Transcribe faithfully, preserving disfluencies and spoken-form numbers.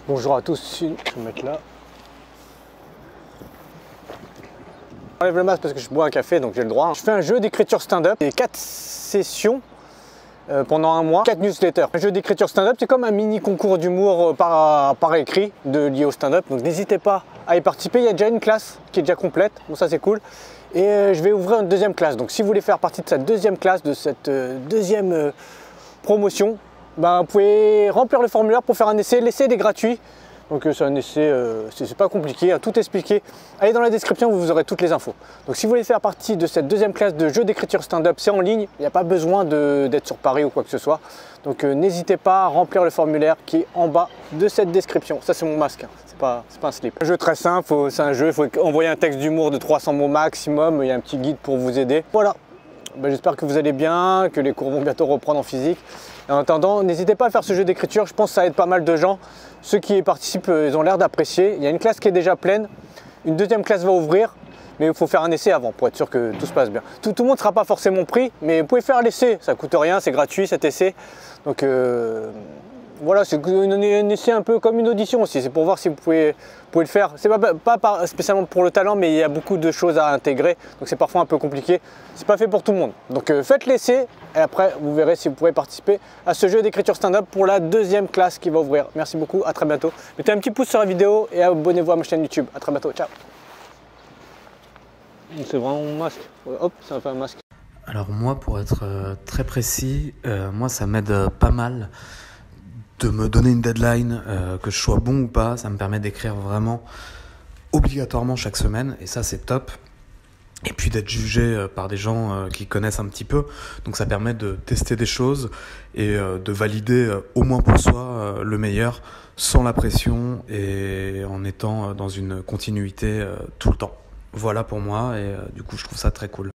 Bonjour à tous, je vais me mettre là. J'enlève le masque parce que je bois un café, donc j'ai le droit. Je fais un jeu d'écriture stand-up, et quatre sessions euh, pendant un mois, quatre newsletters. Un jeu d'écriture stand-up, c'est comme un mini concours d'humour par, par écrit de, lié au stand-up, donc n'hésitez pas à y participer. Il y a déjà une classe qui est déjà complète, bon ça c'est cool. Et euh, je vais ouvrir une deuxième classe, donc si vous voulez faire partie de cette deuxième classe, de cette euh, deuxième euh, promotion, ben, vous pouvez remplir le formulaire pour faire un essai. L'essai est gratuit, donc euh, c'est un essai, euh, c'est pas compliqué, hein, tout expliqué. Allez dans la description, vous aurez toutes les infos. Donc si vous voulez faire partie de cette deuxième classe de jeu d'écriture stand-up, c'est en ligne, il n'y a pas besoin d'être sur Paris ou quoi que ce soit. Donc euh, n'hésitez pas à remplir le formulaire qui est en bas de cette description. Ça c'est mon masque, hein. c'est pas, pas un slip. Un jeu très simple, c'est un jeu, il faut envoyer un texte d'humour de trois cents mots maximum, il y a un petit guide pour vous aider. Voilà. Ben, j'espère que vous allez bien, que les cours vont bientôt reprendre en physique. Et en attendant, n'hésitez pas à faire ce jeu d'écriture, je pense que ça aide pas mal de gens. Ceux qui y participent, ils ont l'air d'apprécier. Il y a une classe qui est déjà pleine, une deuxième classe va ouvrir, mais il faut faire un essai avant pour être sûr que tout se passe bien. Tout, tout le monde ne sera pas forcément pris, mais vous pouvez faire l'essai, ça ne coûte rien, c'est gratuit cet essai. Donc euh, voilà, c'est un essai un peu comme une audition aussi, c'est pour voir si vous pouvez, vous pouvez le faire. C'est pas, pas spécialement pour le talent, mais il y a beaucoup de choses à intégrer, donc c'est parfois un peu compliqué. C'est pas fait pour tout le monde. Donc euh, faites l'essai et après vous verrez si vous pouvez participer à ce jeu d'écriture stand-up pour la deuxième classe qui va ouvrir. Merci beaucoup, à très bientôt. Mettez un petit pouce sur la vidéo et abonnez-vous à ma chaîne YouTube. À très bientôt, ciao. C'est vraiment mon masque. Hop, ça fait un masque. Alors moi, pour être euh, très précis, euh, moi ça m'aide euh, pas mal de me donner une deadline, euh, que je sois bon ou pas. Ça me permet d'écrire vraiment obligatoirement chaque semaine et ça c'est top. Et puis d'être jugé euh, par des gens euh, qui connaissent un petit peu. Donc ça permet de tester des choses et euh, de valider euh, au moins pour soi euh, le meilleur sans la pression et en étant euh, dans une continuité euh, tout le temps. Voilà pour moi et euh, du coup je trouve ça très cool.